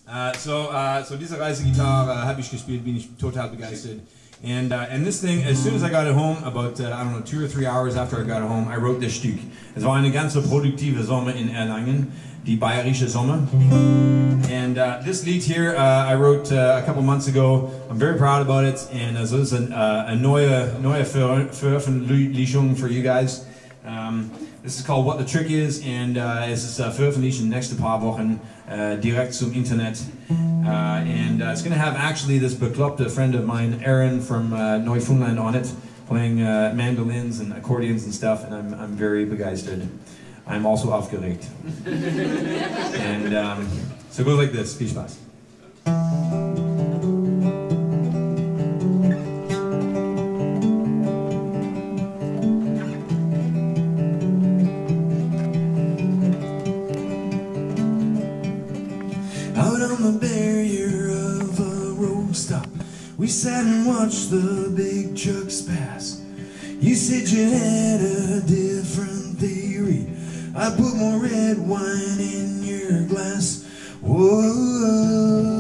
So diese Reisegitarre habe ich gespielt, bin ich total begeistert. And this thing, as soon as I got it home, about I don't know, 2 or 3 hours after I got it home, I wrote this Stück. Es war eine ganz produktive Sommer in Erlangen, die bayerische Sommer. And this Lied here I wrote a couple months ago. I'm very proud about it, and so it's a neue Veröffentlichung for you guys. This is called What the Trick Is, and es ist veröffentlicht in den nächsten paar Wochen direkt zum Internet. And it's going to have actually this bekloppte friend of mine, Aaron from Neufundland, on it, playing mandolins and accordions and stuff, and I'm very begeistert. I'm also aufgeregt. And so it goes like this. Viel Spaß. Out on the barrier of a road stop, we sat and watched the big trucks pass. You said you had a different theory. I put more red wine in your glass. Whoa.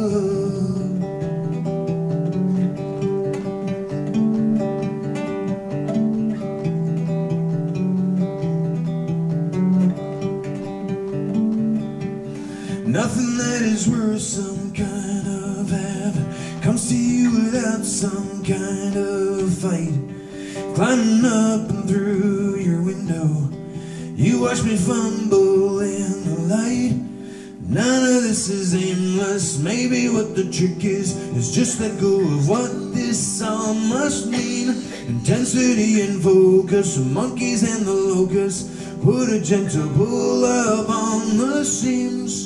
Nothing that is worth some kind of having comes to you without some kind of fight. Climbing up and through your window, you watch me fumble in the light. None of this is aimless. Maybe what the trick is just let go of what this all must mean. Intensity and focus, the monkeys and the locusts, put a gentle pull up on the seams.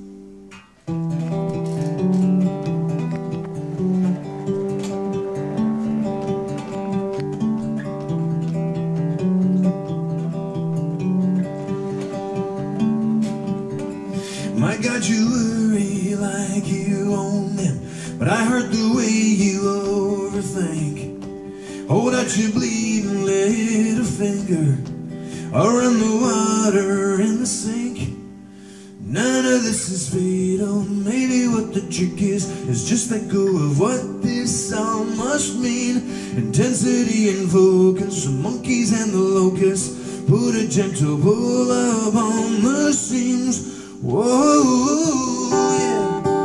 My God, you worry like you own them, but I heard the way you overthink. Hold out your bleeding little finger, or run the water in the sink. None of this is fatal. Maybe what the trick is just let go of what this all must mean. Intensity and focus, the monkeys and the locusts, put a gentle pull up on the seams. Whoa, yeah.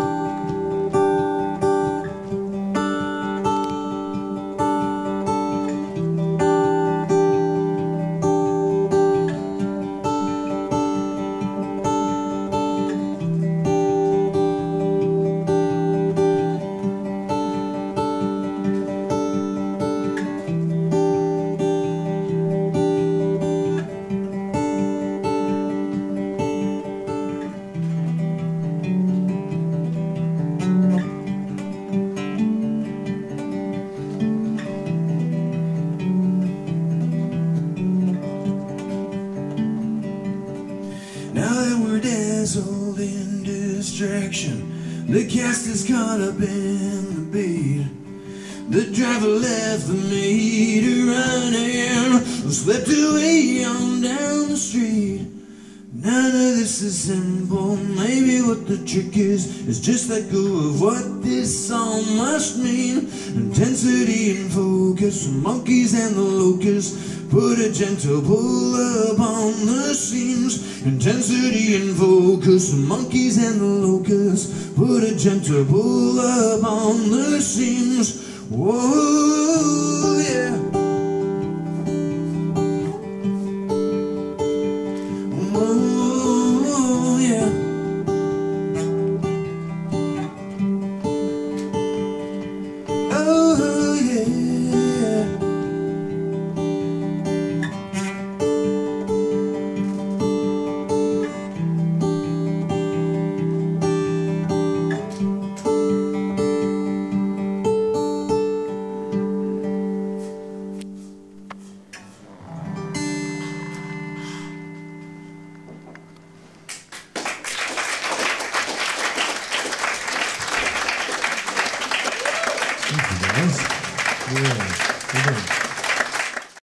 Now that we're dazzled in distraction, the cast is caught up in the beat. The driver left the meter running, swept away on down the street. None of this is simple. Maybe what the trick is just let go of what this all must mean. Intensity and focus, the monkeys and the locusts, put a gentle pull up on the seams. Intensity and focus, the monkeys and the locusts, put a gentle pull up on the seams. Whoa.